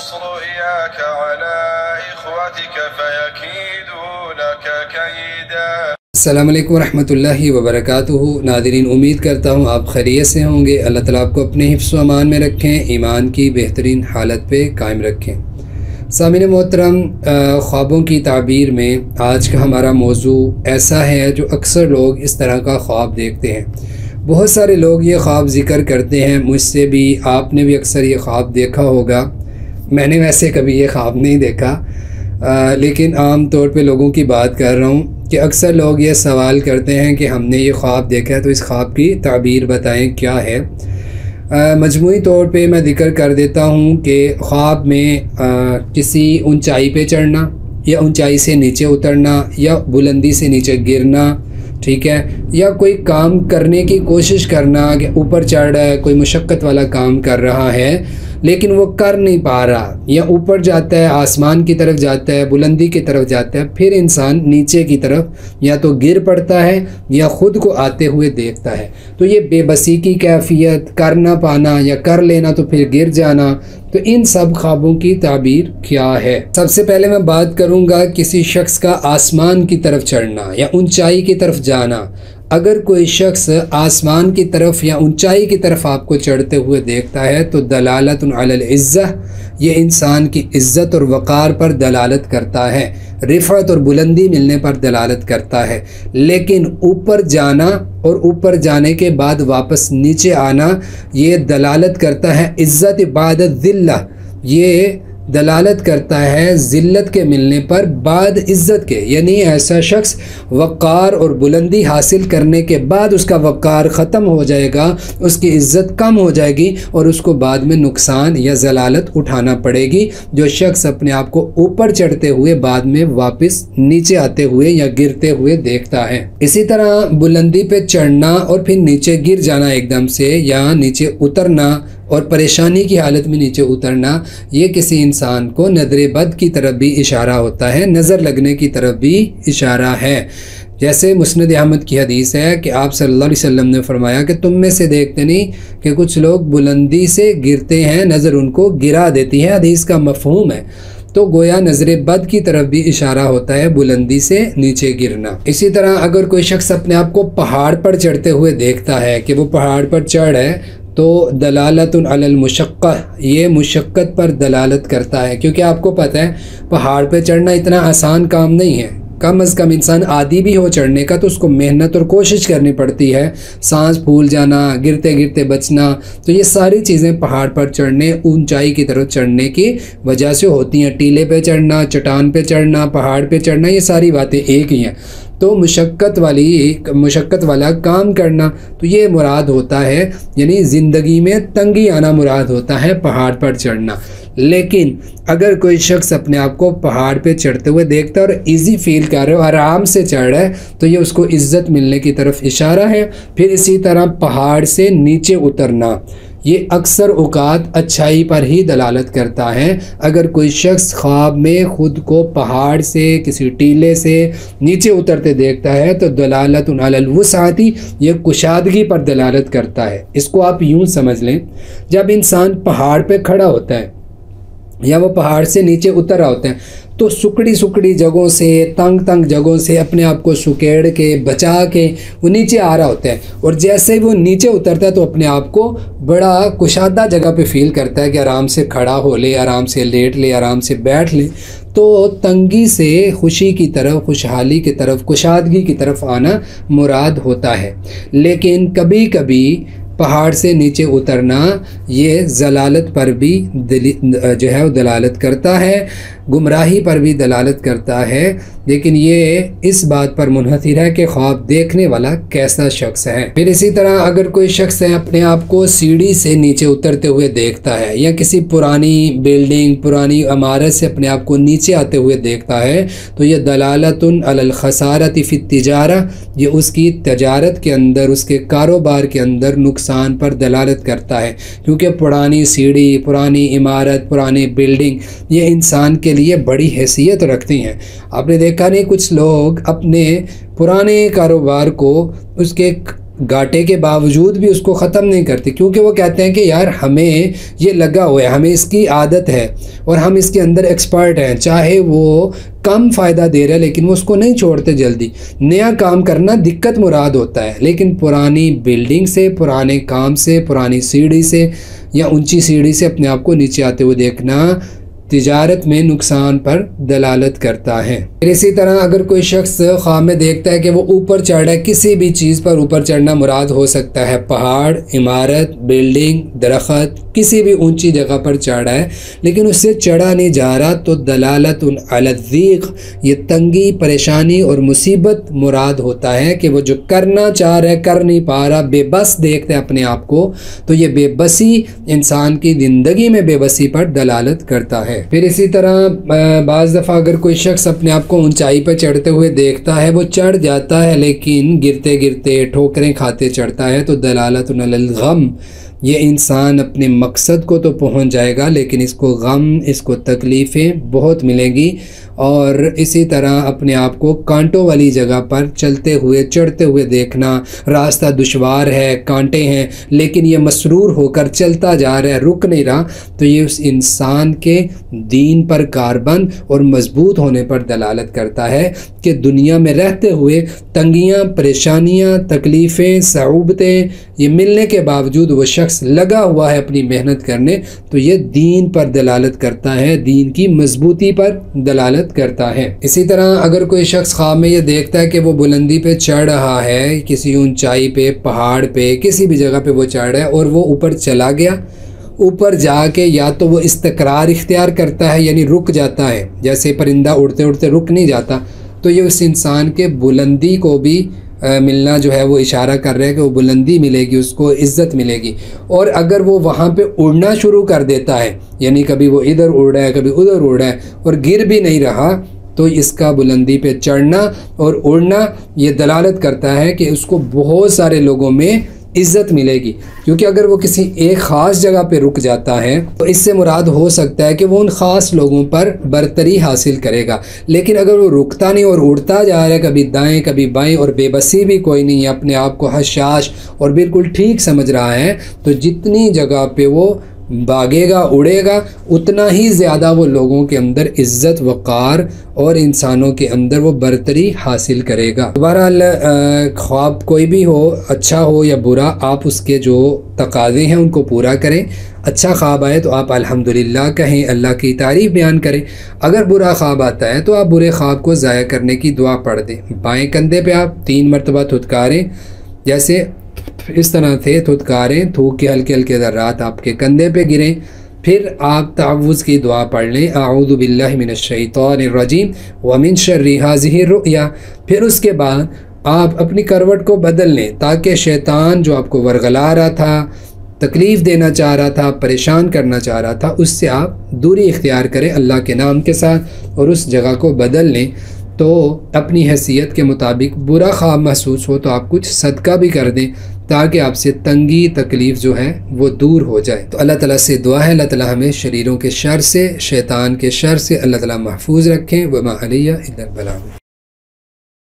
अस्सलामु अलैकुम वरहमतुल्लाहि वबरकातुहू। नाज़रीन, उम्मीद करता हूँ आप खैरियत से होंगे। अल्लाह ताला आपको अपने हिफ्ज़ व अमान में रखें, ईमान की बेहतरीन हालत पे कायम रखें। सामिन मोहतरम, ख्वाबों की ताबीर में आज का हमारा मौजू ऐसा है जो अक्सर लोग इस तरह का ख्वाब देखते हैं। बहुत सारे लोग ये ख्वाब ज़िक्र करते हैं, मुझसे भी, आपने भी अक्सर ये ख्वाब देखा होगा। मैंने वैसे कभी ये ख्वाब नहीं देखा, लेकिन आम तौर पे लोगों की बात कर रहा हूँ कि अक्सर लोग ये सवाल करते हैं कि हमने ये ख्वाब देखा है तो इस ख्वाब की ताबीर बताएं क्या है। मजमूई तौर पे मैं ज़िक्र कर देता हूँ कि ख्वाब में किसी ऊंचाई पे चढ़ना या ऊंचाई से नीचे उतरना या बुलंदी से नीचे गिरना, ठीक है, या कोई काम करने की कोशिश करना कि ऊपर चढ़ रहा है, कोई मुशक्क़त वाला काम कर रहा है लेकिन वो कर नहीं पा रहा, या ऊपर जाता है, आसमान की तरफ जाता है, बुलंदी की तरफ जाता है, फिर इंसान नीचे की तरफ या तो गिर पड़ता है या ख़ुद को आते हुए देखता है। तो ये बेबसी की कैफियत, कर ना पाना या कर लेना तो फिर गिर जाना, तो इन सब ख्वाबों की ताबीर क्या है। सबसे पहले मैं बात करूँगा किसी शख्स का आसमान की तरफ चढ़ना या ऊंचाई की तरफ जाना। अगर कोई शख्स आसमान की तरफ या ऊंचाई की तरफ आपको चढ़ते हुए देखता है तो दलालतुन अलल इज़्ज़ह, ये इंसान की इज़्ज़त और वक़ार पर दलालत करता है, रिफ़अत और बुलंदी मिलने पर दलालत करता है। लेकिन ऊपर जाना और ऊपर जाने के बाद वापस नीचे आना, ये दलालत करता है इज़्ज़त बाद ज़िल्ला, ये दलालत करता है ज़िल्लत के मिलने पर बाद इज़्ज़त के। यानी ऐसा शख्स वक़ार और बुलंदी हासिल करने के बाद उसका वक़ार ख़त्म हो जाएगा, उसकी इज़्ज़त कम हो जाएगी और उसको बाद में नुकसान या ज़लालत उठाना पड़ेगी। जो शख्स अपने आप को ऊपर चढ़ते हुए बाद में वापस नीचे आते हुए या गिरते हुए देखता है। इसी तरह बुलंदी पे चढ़ना और फिर नीचे गिर जाना एकदम से, या नीचे उतरना और परेशानी की हालत में नीचे उतरना, ये किसी इंसान को नज़र बद की तरफ भी इशारा होता है, नज़र लगने की तरफ भी इशारा है। जैसे मुस्नद अहमद की हदीस है कि आप सल्लल्लाहु अलैहि वसल्लम ने फरमाया कि तुम में से देखते नहीं कि कुछ लोग बुलंदी से गिरते हैं, नज़र उनको गिरा देती है। हदीस का मफ़हूम है तो गोया नज़र बद की तरफ भी इशारा होता है, बुलंदी से नीचे गिरना। इसी तरह अगर कोई शख्स अपने आप को पहाड़ पर चढ़ते हुए देखता है कि वो पहाड़ पर चढ़ है तो दलालतुन अलल मुशक्क़ह, ये मुशक्क़त पर दलालत करता है। क्योंकि आपको पता है पहाड़ पे चढ़ना इतना आसान काम नहीं है, कम अज़ कम इंसान आदी भी हो चढ़ने का तो उसको मेहनत और कोशिश करनी पड़ती है, सांस फूल जाना, गिरते गिरते बचना, तो ये सारी चीज़ें पहाड़ पर चढ़ने, ऊंचाई की तरफ चढ़ने की वजह से होती हैं। टीले पे चढ़ना, चट्टान पे चढ़ना, पहाड़ पे चढ़ना, ये सारी बातें एक ही हैं। तो मुशक्क़त वाला काम करना, तो ये मुराद होता है, यानी ज़िंदगी में तंगी आना मुराद होता है पहाड़ पर चढ़ना। लेकिन अगर कोई शख्स अपने आप को पहाड़ पे चढ़ते हुए देखता है और इजी फील कर रहे हो, आराम से चढ़ रहा है, तो ये उसको इज़्ज़त मिलने की तरफ इशारा है। फिर इसी तरह पहाड़ से नीचे उतरना, ये अक्सर औकात अच्छाई पर ही दलालत करता है। अगर कोई शख्स ख्वाब में ख़ुद को पहाड़ से, किसी टीले से नीचे उतरते देखता है तो दलालतुन अलल वुसअती, ये कुशादगी पर दलालत करता है। इसको आप यूँ समझ लें, जब इंसान पहाड़ पे खड़ा होता है या वो पहाड़ से नीचे उतर रहा होता है तो सुकड़ी जगहों से, तंग जगहों से अपने आप को सुकेड़ के, बचा के वो नीचे आ रहा होता है। और जैसे ही वो नीचे उतरता है तो अपने आप को बड़ा कुशादा जगह पे फील करता है कि आराम से खड़ा हो ले, आराम से लेट ले, आराम से बैठ ले। तो तंगी से खुशी की तरफ, खुशहाली की तरफ, कुशादगी की तरफ आना मुराद होता है। लेकिन कभी कभी पहाड़ से नीचे उतरना ये ज़लालत पर भी जो है वो दलालत करता है, गुमराही पर भी दलालत करता है। लेकिन ये इस बात पर मुनहसिर है कि ख्वाब देखने वाला कैसा शख्स है। फिर इसी तरह अगर कोई शख्स है अपने आप को सीढ़ी से नीचे उतरते हुए देखता है या किसी पुरानी बिल्डिंग, पुरानी इमारत से अपने आप को नीचे आते हुए देखता है तो ये दलालतुन अलल खसारति फी तिजारा, ये उसकी तजारत के अंदर, उसके कारोबार के अंदर नुकसान पर दलालत करता है। क्योंकि पुरानी सीढ़ी, पुरानी इमारत, पुरानी बिल्डिंग ये इंसान के लिए बड़ी हैसियत रखती हैं। आपने देखा नहीं, कुछ लोग अपने पुराने कारोबार को, उसके घाटे के बावजूद भी उसको ख़त्म नहीं करते, क्योंकि वो कहते हैं कि यार हमें ये लगा हुआ है, हमें इसकी आदत है और हम इसके अंदर एक्सपर्ट हैं, चाहे वो कम फ़ायदा दे रहा है लेकिन वो उसको नहीं छोड़ते जल्दी। नया काम करना दिक्कत मुराद होता है, लेकिन पुरानी बिल्डिंग से, पुराने काम से, पुरानी सीढ़ी से या ऊंची सीढ़ी से अपने आप को नीचे आते हुए देखना तिजारत में नुकसान पर दलालत करता है। फिर इसी तरह अगर कोई शख्स ख्वाब में देखता है कि वो ऊपर चढ़ रहा है, किसी भी चीज़ पर ऊपर चढ़ना मुराद हो सकता है, पहाड़, इमारत, बिल्डिंग, दरख्त, किसी भी ऊंची जगह पर चढ़ रहा है लेकिन उससे चढ़ा नहीं जा रहा, तो दलालत अलज़ीक़, ये तंगी, परेशानी और मुसीबत मुराद होता है कि वो जो करना चाह रहा है कर नहीं पा रहा, बेबस देखते हैं अपने आप को, तो ये बेबसी इंसान की ज़िंदगी में बेबसी पर दलालत करता है। फिर इसी तरह बाज़ दफ़ा अगर कोई शख्स अपने आप को ऊंचाई पर चढ़ते हुए देखता है, वो चढ़ जाता है लेकिन गिरते गिरते ठोकरें खाते चढ़ता है, तो दलालत अलल गम, ये इंसान अपने मकसद को तो पहुंच जाएगा लेकिन इसको गम, इसको तकलीफ़ें बहुत मिलेंगी। और इसी तरह अपने आप को कांटों वाली जगह पर चलते हुए, चढ़ते हुए देखना, रास्ता दुश्वार है, कांटे हैं, लेकिन ये मसरूर होकर चलता जा रहा है, रुक नहीं रहा, तो ये उस इंसान के दीन पर कारबंद और मजबूत होने पर दलालत करता है कि दुनिया में रहते हुए तंगियाँ, परेशानियाँ, तकलीफ़ें, सऊबतें ये मिलने के बावजूद वो शख्स लगा हुआ है अपनी मेहनत करने, तो ये दीन पर दलालत करता है, दीन की मजबूती पर दलालत करता है। इसी तरह अगर कोई शख्स ख्वाब में ये देखता है कि वो बुलंदी पे चढ़ रहा है, किसी ऊंचाई पे, पहाड़ पे, किसी भी जगह पे वो चढ़ रहा है और वो ऊपर चला गया, ऊपर जाके या तो वो इस्तक़रार इख्तियार करता है यानी रुक जाता है, जैसे परिंदा उड़ते उड़ते रुक नहीं जाता, तो ये उस इंसान के बुलंदी को भी मिलना जो है वो इशारा कर रहा है कि वो बुलंदी मिलेगी, उसको इज़्ज़त मिलेगी। और अगर वो वहाँ पे उड़ना शुरू कर देता है, यानी कभी वो इधर उड़ रहा है, कभी उधर उड़ रहा है और गिर भी नहीं रहा, तो इसका बुलंदी पे चढ़ना और उड़ना ये दलालत करता है कि उसको बहुत सारे लोगों में इज़्ज़त मिलेगी। क्योंकि अगर वो किसी एक ख़ास जगह पे रुक जाता है तो इससे मुराद हो सकता है कि वो उन ख़ास लोगों पर बरतरी हासिल करेगा, लेकिन अगर वो रुकता नहीं और उड़ता जा रहा है, कभी दाएं कभी बाएं, और बेबसी भी कोई नहीं है, अपने आप को हशाश और बिल्कुल ठीक समझ रहा है, तो जितनी जगह पे वो भागेगा, उड़ेगा, उतना ही ज़्यादा वो लोगों के अंदर इज़्ज़त, वक़ार और इंसानों के अंदर वो बरतरी हासिल करेगा। बहरहाल ख्वाब कोई भी हो, अच्छा हो या बुरा, आप उसके जो तकाज़े हैं उनको पूरा करें। अच्छा ख्वाब आए तो आप अल्हम्दुलिल्लाह कहें, अल्लाह की तारीफ़ बयान करें। अगर बुरा ख्वाब आता है तो आप बुरे ख्वाब को ज़ाया करने की दुआ पढ़ दें। बाएँ कंधे पे आप 3 मरतबा थुतकारें, जैसे इस तरह थे थुतकारें, थूक के हल्के हल्के ज़र्रात आपके कंधे पे गिरें। फिर आप तअव्वुज़ की दुआ पढ़ लें, आऊज़ु बिल्लाहि मिनश शैतानिर रजीम व मिन शर्रि हाज़िहि रुया। फिर उसके बाद आप अपनी करवट को बदल लें ताकि शैतान जो आपको वरगला रहा था, तकलीफ़ देना चाह रहा था, परेशान करना चाह रहा था, उससे आप दूरी इख्तियार करें अल्लाह के नाम के साथ और उस जगह को बदल लें। तो अपनी हैसियत के मुताबिक बुरा ख्वाब महसूस हो तो आप कुछ सदका भी कर दें ताकि आपसे तंगी, तकलीफ़ जो है वो दूर हो जाए। तो अल्लाह ताला से दुआ है, अल्लाह ताला हमें शरीरों के शर से, शैतान के शर से अल्लाह ताला महफूज रखें। वमा अलैया इल्लल बलाग।